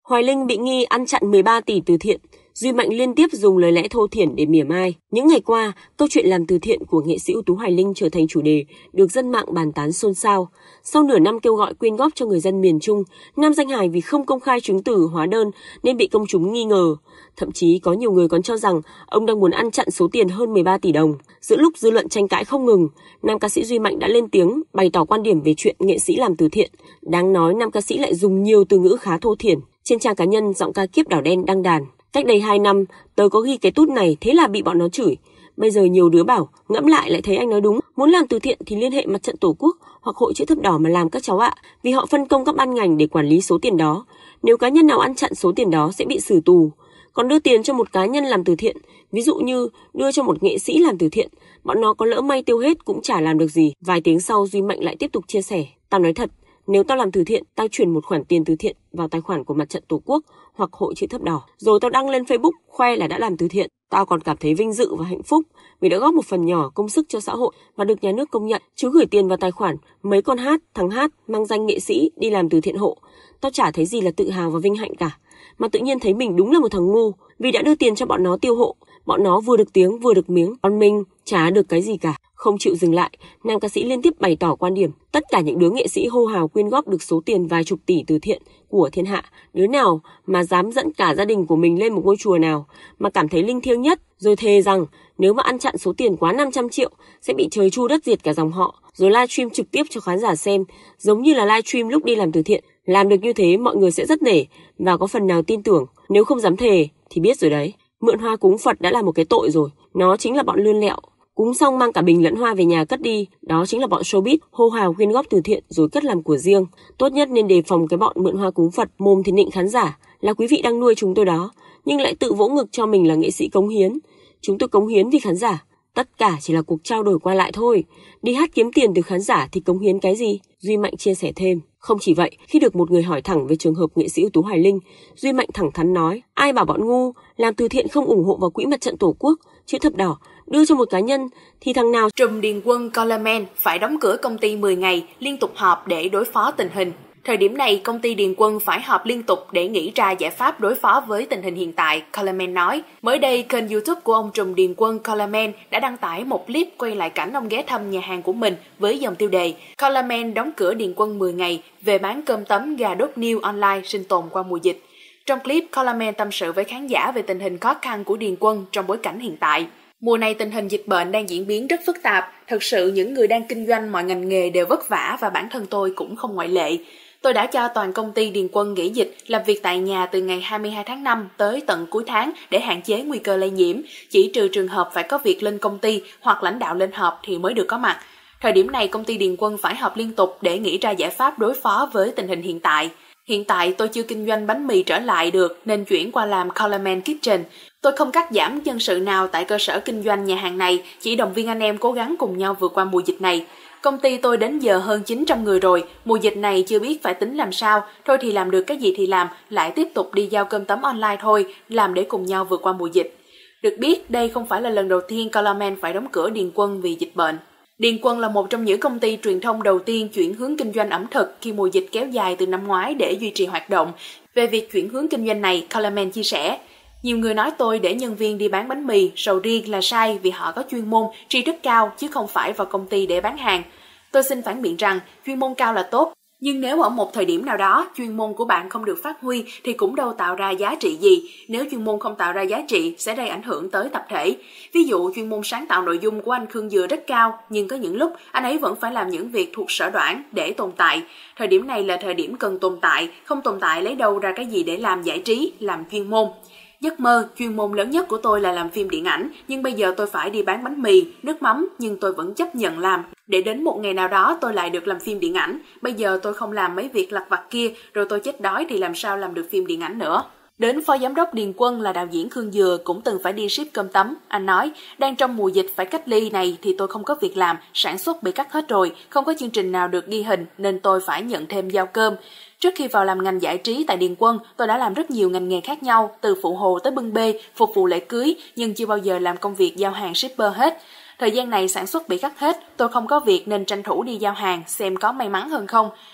Hoài Linh bị nghi ăn chặn 13 tỷ từ thiện, Duy Mạnh liên tiếp dùng lời lẽ thô thiển để mỉa mai. Những ngày qua, câu chuyện làm từ thiện của nghệ sĩ ưu tú Hoài Linh trở thành chủ đề được dân mạng bàn tán xôn xao. Sau nửa năm kêu gọi quyên góp cho người dân miền Trung, nam danh hài vì không công khai chứng từ hóa đơn nên bị công chúng nghi ngờ. Thậm chí có nhiều người còn cho rằng ông đang muốn ăn chặn số tiền hơn 13 tỷ đồng. Giữa lúc dư luận tranh cãi không ngừng, nam ca sĩ Duy Mạnh đã lên tiếng bày tỏ quan điểm về chuyện nghệ sĩ làm từ thiện. Đáng nói, nam ca sĩ lại dùng nhiều từ ngữ khá thô thiển. Trên trang cá nhân, giọng ca Kiếp Đỏ Đen đăng đàn: "Cách đây 2 năm, tớ có ghi cái tút này, thế là bị bọn nó chửi. Bây giờ nhiều đứa bảo, ngẫm lại thấy anh nói đúng. Muốn làm từ thiện thì liên hệ Mặt trận Tổ quốc hoặc Hội Chữ Thập Đỏ mà làm các cháu ạ. Vì họ phân công các ban ngành để quản lý số tiền đó. Nếu cá nhân nào ăn chặn số tiền đó sẽ bị xử tù. Còn đưa tiền cho một cá nhân làm từ thiện, ví dụ như đưa cho một nghệ sĩ làm từ thiện, bọn nó có lỡ may tiêu hết cũng chả làm được gì." Vài tiếng sau, Duy Mạnh lại tiếp tục chia sẻ: "Tao nói thật, nếu tao làm từ thiện, tao chuyển một khoản tiền từ thiện vào tài khoản của Mặt trận Tổ quốc hoặc Hội Chữ Thập Đỏ, rồi tao đăng lên Facebook khoe là đã làm từ thiện. Tao còn cảm thấy vinh dự và hạnh phúc vì đã góp một phần nhỏ công sức cho xã hội và được nhà nước công nhận, chứ gửi tiền vào tài khoản mấy con hát, thằng hát mang danh nghệ sĩ đi làm từ thiện hộ. Tao chả thấy gì là tự hào và vinh hạnh cả, mà tự nhiên thấy mình đúng là một thằng ngu vì đã đưa tiền cho bọn nó tiêu hộ. Bọn nó vừa được tiếng vừa được miếng, còn mình chả được cái gì cả." Không chịu dừng lại, nam ca sĩ liên tiếp bày tỏ quan điểm: tất cả những đứa nghệ sĩ hô hào quyên góp được số tiền vài chục tỷ từ thiện của thiên hạ, đứa nào mà dám dẫn cả gia đình của mình lên một ngôi chùa nào mà cảm thấy linh thiêng nhất, rồi thề rằng nếu mà ăn chặn số tiền quá 500 triệu sẽ bị trời chu đất diệt cả dòng họ, rồi livestream trực tiếp cho khán giả xem, giống như là livestream lúc đi làm từ thiện. Làm được như thế mọi người sẽ rất nể và có phần nào tin tưởng. Nếu không dám thề thì biết rồi đấy, mượn hoa cúng Phật đã là một cái tội rồi. Nó chính là bọn lươn lẹo. Cúng xong mang cả bình lẫn hoa về nhà cất đi, đó chính là bọn showbiz hô hào quyên góp từ thiện rồi cất làm của riêng. Tốt nhất nên đề phòng cái bọn mượn hoa cúng Phật, mồm thì nịnh khán giả là quý vị đang nuôi chúng tôi đó, nhưng lại tự vỗ ngực cho mình là nghệ sĩ cống hiến. Chúng tôi cống hiến vì khán giả. Tất cả chỉ là cuộc trao đổi qua lại thôi. Đi hát kiếm tiền từ khán giả thì cống hiến cái gì?" Duy Mạnh chia sẻ thêm. Không chỉ vậy, khi được một người hỏi thẳng về trường hợp nghệ sĩ ưu tú Hoài Linh, Duy Mạnh thẳng thắn nói: "Ai bảo bọn ngu làm từ thiện không ủng hộ vào quỹ Mặt trận Tổ quốc, Chữ Thập Đỏ, đưa cho một cá nhân thì thằng nào." Trùm Điền Quân Coleman phải đóng cửa công ty 10 ngày, liên tục họp để đối phó tình hình. Thời điểm này, công ty Điền Quân phải họp liên tục để nghĩ ra giải pháp đối phó với tình hình hiện tại, Coleman nói. Mới đây, kênh YouTube của ông Trùm Điền Quân Coleman đã đăng tải một clip quay lại cảnh ông ghé thăm nhà hàng của mình với dòng tiêu đề: "Coleman đóng cửa Điền Quân 10 ngày, về bán cơm tấm gà đốt niêu online sinh tồn qua mùa dịch." Trong clip, Coleman tâm sự với khán giả về tình hình khó khăn của Điền Quân trong bối cảnh hiện tại. Mùa này tình hình dịch bệnh đang diễn biến rất phức tạp, thật sự những người đang kinh doanh mọi ngành nghề đều vất vả và bản thân tôi cũng không ngoại lệ. Tôi đã cho toàn công ty Điền Quân nghỉ dịch, làm việc tại nhà từ ngày 22 tháng 5 tới tận cuối tháng để hạn chế nguy cơ lây nhiễm, chỉ trừ trường hợp phải có việc lên công ty hoặc lãnh đạo lên họp thì mới được có mặt. Thời điểm này công ty Điền Quân phải họp liên tục để nghĩ ra giải pháp đối phó với tình hình hiện tại. Hiện tại tôi chưa kinh doanh bánh mì trở lại được nên chuyển qua làm Coleman Kitchen. Tôi không cắt giảm nhân sự nào tại cơ sở kinh doanh nhà hàng này, chỉ động viên anh em cố gắng cùng nhau vượt qua mùa dịch này. Công ty tôi đến giờ hơn 900 người rồi, mùa dịch này chưa biết phải tính làm sao, thôi thì làm được cái gì thì làm, lại tiếp tục đi giao cơm tấm online thôi, làm để cùng nhau vượt qua mùa dịch." Được biết, đây không phải là lần đầu tiên Coleman phải đóng cửa Điền Quân vì dịch bệnh. Điền Quân là một trong những công ty truyền thông đầu tiên chuyển hướng kinh doanh ẩm thực khi mùa dịch kéo dài từ năm ngoái để duy trì hoạt động. Về việc chuyển hướng kinh doanh này, Coleman chia sẻ: "Nhiều người nói tôi để nhân viên đi bán bánh mì, sầu riêng là sai vì họ có chuyên môn, tri thức cao chứ không phải vào công ty để bán hàng. Tôi xin phản biện rằng chuyên môn cao là tốt, nhưng nếu ở một thời điểm nào đó chuyên môn của bạn không được phát huy thì cũng đâu tạo ra giá trị gì. Nếu chuyên môn không tạo ra giá trị sẽ gây ảnh hưởng tới tập thể. Ví dụ chuyên môn sáng tạo nội dung của anh Khương Dừa rất cao, nhưng có những lúc anh ấy vẫn phải làm những việc thuộc sở đoản để tồn tại. Thời điểm này là thời điểm cần tồn tại, không tồn tại lấy đâu ra cái gì để làm giải trí, làm chuyên môn. Giấc mơ, chuyên môn lớn nhất của tôi là làm phim điện ảnh, nhưng bây giờ tôi phải đi bán bánh mì, nước mắm, nhưng tôi vẫn chấp nhận làm. Để đến một ngày nào đó tôi lại được làm phim điện ảnh. Bây giờ tôi không làm mấy việc lặt vặt kia, rồi tôi chết đói thì làm sao làm được phim điện ảnh nữa." Đến phó giám đốc Điền Quân là đạo diễn Khương Dừa cũng từng phải đi ship cơm tấm. Anh nói, đang trong mùa dịch phải cách ly này thì tôi không có việc làm, sản xuất bị cắt hết rồi, không có chương trình nào được ghi hình nên tôi phải nhận thêm giao cơm. Trước khi vào làm ngành giải trí tại Điền Quân, tôi đã làm rất nhiều ngành nghề khác nhau, từ phụ hồ tới bưng bê, phục vụ lễ cưới, nhưng chưa bao giờ làm công việc giao hàng shipper hết. Thời gian này sản xuất bị cắt hết, tôi không có việc nên tranh thủ đi giao hàng, xem có may mắn hơn không.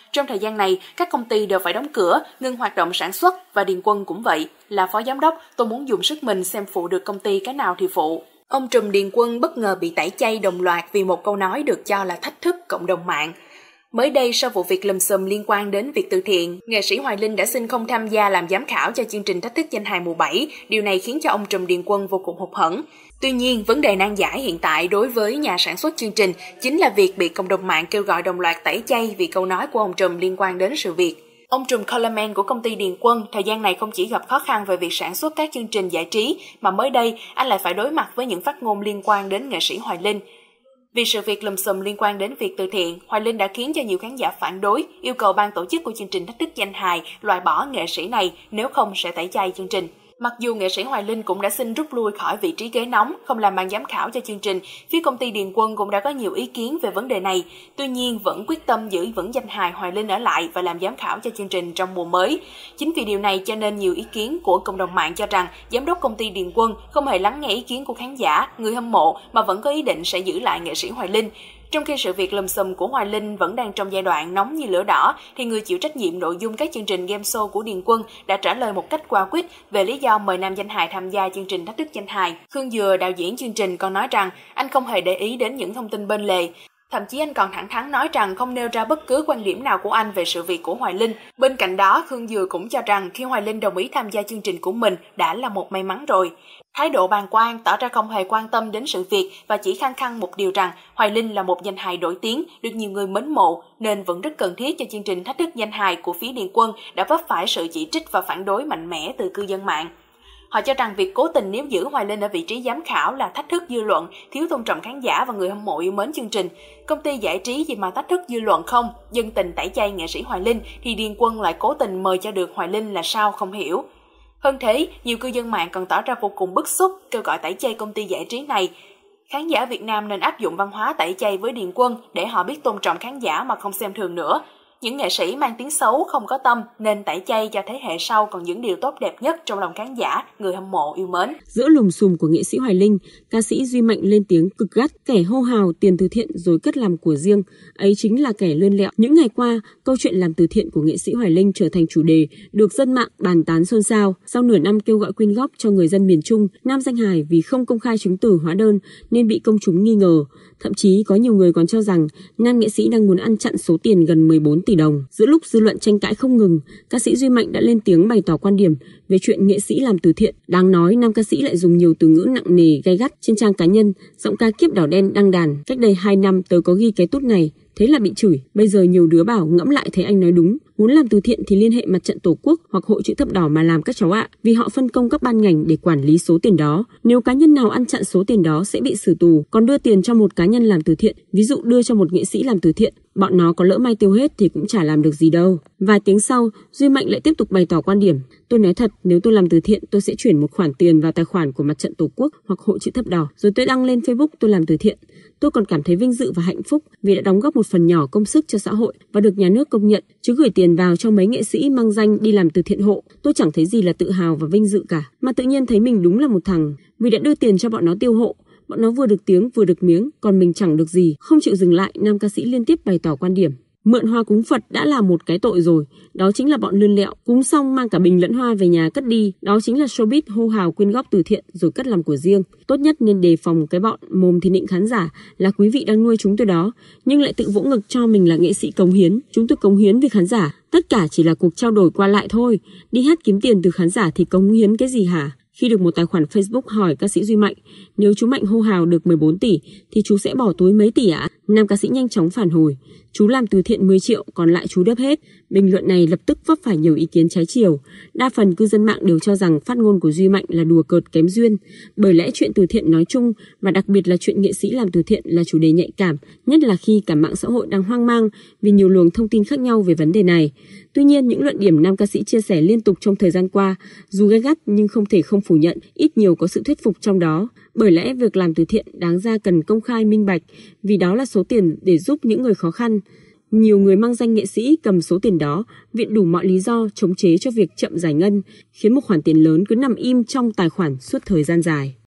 Trong thời gian này, các công ty đều phải đóng cửa, ngừng hoạt động sản xuất và Điền Quân cũng vậy. Là phó giám đốc, tôi muốn dùng sức mình xem phụ được công ty cái nào thì phụ. Ông trùm Điền Quân bất ngờ bị tẩy chay đồng loạt vì một câu nói được cho là thách thức cộng đồng mạng. Mới đây, sau vụ việc lùm xùm liên quan đến việc từ thiện, nghệ sĩ Hoài Linh đã xin không tham gia làm giám khảo cho chương trình Thách thức danh hài mùa 7. Điều này khiến cho ông trùm Điền Quân vô cùng hụt hẫng. Tuy nhiên, vấn đề nan giải hiện tại đối với nhà sản xuất chương trình chính là việc bị cộng đồng mạng kêu gọi đồng loạt tẩy chay vì câu nói của ông trùm liên quan đến sự việc. Ông trùm Coleman của công ty Điền Quân thời gian này không chỉ gặp khó khăn về việc sản xuất các chương trình giải trí, mà mới đây anh lại phải đối mặt với những phát ngôn liên quan đến nghệ sĩ Hoài Linh. Vì sự việc lùm xùm liên quan đến việc từ thiện, Hoài Linh đã khiến cho nhiều khán giả phản đối, yêu cầu ban tổ chức của chương trình Thách thức danh hài loại bỏ nghệ sĩ này, nếu không sẽ tẩy chay chương trình. Mặc dù nghệ sĩ Hoài Linh cũng đã xin rút lui khỏi vị trí ghế nóng, không làm ban giám khảo cho chương trình, phía công ty Điền Quân cũng đã có nhiều ý kiến về vấn đề này. Tuy nhiên, vẫn quyết tâm giữ vững danh hài Hoài Linh ở lại và làm giám khảo cho chương trình trong mùa mới. Chính vì điều này cho nên nhiều ý kiến của cộng đồng mạng cho rằng giám đốc công ty Điền Quân không hề lắng nghe ý kiến của khán giả, người hâm mộ mà vẫn có ý định sẽ giữ lại nghệ sĩ Hoài Linh. Trong khi sự việc lùm xùm của Hoài Linh vẫn đang trong giai đoạn nóng như lửa đỏ, thì người chịu trách nhiệm nội dung các chương trình game show của Điền Quân đã trả lời một cách quả quyết về lý do mời nam danh hài tham gia chương trình Thách thức danh hài. Khương Dừa, đạo diễn chương trình, còn nói rằng anh không hề để ý đến những thông tin bên lề. Thậm chí anh còn thẳng thắn nói rằng không nêu ra bất cứ quan điểm nào của anh về sự việc của Hoài Linh. Bên cạnh đó, Khương Dừa cũng cho rằng khi Hoài Linh đồng ý tham gia chương trình của mình đã là một may mắn rồi. Thái độ bàng quan, tỏ ra không hề quan tâm đến sự việc và chỉ khăng khăng một điều rằng Hoài Linh là một danh hài nổi tiếng, được nhiều người mến mộ nên vẫn rất cần thiết cho chương trình Thách thức danh hài của phía Điền Quân đã vấp phải sự chỉ trích và phản đối mạnh mẽ từ cư dân mạng. Họ cho rằng việc cố tình níu giữ Hoài Linh ở vị trí giám khảo là thách thức dư luận, thiếu tôn trọng khán giả và người hâm mộ yêu mến chương trình. Công ty giải trí gì mà thách thức dư luận không? Dân tình tẩy chay nghệ sĩ Hoài Linh thì Điền Quân lại cố tình mời cho được Hoài Linh là sao không hiểu. Hơn thế, nhiều cư dân mạng còn tỏ ra vô cùng bức xúc, kêu gọi tẩy chay công ty giải trí này. Khán giả Việt Nam nên áp dụng văn hóa tẩy chay với Điền Quân để họ biết tôn trọng khán giả mà không xem thường nữa. Những nghệ sĩ mang tiếng xấu không có tâm nên tẩy chay cho thế hệ sau còn những điều tốt đẹp nhất trong lòng khán giả, người hâm mộ yêu mến. Giữa lùm xùm của nghệ sĩ Hoài Linh, ca sĩ Duy Mạnh lên tiếng cực gắt, kẻ hô hào tiền từ thiện rồi cất làm của riêng, ấy chính là kẻ lươn lẹo. Những ngày qua, câu chuyện làm từ thiện của nghệ sĩ Hoài Linh trở thành chủ đề được dân mạng bàn tán xôn xao. Sau nửa năm kêu gọi quyên góp cho người dân miền Trung, nam danh hài vì không công khai chứng từ hóa đơn nên bị công chúng nghi ngờ. Thậm chí có nhiều người còn cho rằng nam nghệ sĩ đang muốn ăn chặn số tiền gần 14 tỷ đồng. Giữa lúc dư luận tranh cãi không ngừng, ca sĩ Duy Mạnh đã lên tiếng bày tỏ quan điểm về chuyện nghệ sĩ làm từ thiện. Đáng nói, nam ca sĩ lại dùng nhiều từ ngữ nặng nề, gay gắt trên trang cá nhân. Giọng ca Kiếp Đỏ Đen đăng đàn, cách đây 2 năm tớ có ghi cái tút này, thế là bị chửi. Bây giờ nhiều đứa bảo ngẫm lại thấy anh nói đúng. Muốn làm từ thiện thì liên hệ Mặt trận Tổ quốc hoặc Hội Chữ Thập Đỏ mà làm các cháu ạ, vì họ phân công các ban ngành để quản lý số tiền đó. Nếu cá nhân nào ăn chặn số tiền đó sẽ bị xử tù, còn đưa tiền cho một cá nhân làm từ thiện, ví dụ đưa cho một nghệ sĩ làm từ thiện, bọn nó có lỡ may tiêu hết thì cũng chả làm được gì đâu. Vài tiếng sau, Duy Mạnh lại tiếp tục bày tỏ quan điểm. Tôi nói thật, nếu tôi làm từ thiện, tôi sẽ chuyển một khoản tiền vào tài khoản của Mặt trận Tổ quốc hoặc Hội Chữ Thập Đỏ, rồi tôi đăng lên Facebook tôi làm từ thiện. Tôi còn cảm thấy vinh dự và hạnh phúc vì đã đóng góp một phần nhỏ công sức cho xã hội và được nhà nước công nhận, chứ gửi tiền vào cho mấy nghệ sĩ mang danh đi làm từ thiện hộ, tôi chẳng thấy gì là tự hào và vinh dự cả, mà tự nhiên thấy mình đúng là một thằng vì đã đưa tiền cho bọn nó tiêu hộ. Bọn nó vừa được tiếng vừa được miếng, còn mình chẳng được gì. Không chịu dừng lại, nam ca sĩ liên tiếp bày tỏ quan điểm. Mượn hoa cúng Phật đã là một cái tội rồi, đó chính là bọn lươn lẹo, cúng xong mang cả bình lẫn hoa về nhà cất đi, đó chính là showbiz hô hào quyên góp từ thiện rồi cất làm của riêng. Tốt nhất nên đề phòng cái bọn mồm thì nịnh khán giả là quý vị đang nuôi chúng tôi đó, nhưng lại tự vỗ ngực cho mình là nghệ sĩ cống hiến. Chúng tôi cống hiến vì khán giả, tất cả chỉ là cuộc trao đổi qua lại thôi. Đi hát kiếm tiền từ khán giả thì cống hiến cái gì hả? Khi được một tài khoản Facebook hỏi ca sĩ Duy Mạnh, nếu chú Mạnh hô hào được 14 tỷ thì chú sẽ bỏ túi mấy tỷ ạ? Nam ca sĩ nhanh chóng phản hồi, chú làm từ thiện 10 triệu, còn lại chú đớp hết. Bình luận này lập tức vấp phải nhiều ý kiến trái chiều. Đa phần cư dân mạng đều cho rằng phát ngôn của Duy Mạnh là đùa cợt kém duyên, bởi lẽ chuyện từ thiện nói chung và đặc biệt là chuyện nghệ sĩ làm từ thiện là chủ đề nhạy cảm, nhất là khi cả mạng xã hội đang hoang mang vì nhiều luồng thông tin khác nhau về vấn đề này. Tuy nhiên, những luận điểm nam ca sĩ chia sẻ liên tục trong thời gian qua, dù gay gắt nhưng không thể không phủ nhận, ít nhiều có sự thuyết phục trong đó. Bởi lẽ việc làm từ thiện đáng ra cần công khai minh bạch, vì đó là số tiền để giúp những người khó khăn. Nhiều người mang danh nghệ sĩ cầm số tiền đó, viện đủ mọi lý do chống chế cho việc chậm giải ngân, khiến một khoản tiền lớn cứ nằm im trong tài khoản suốt thời gian dài.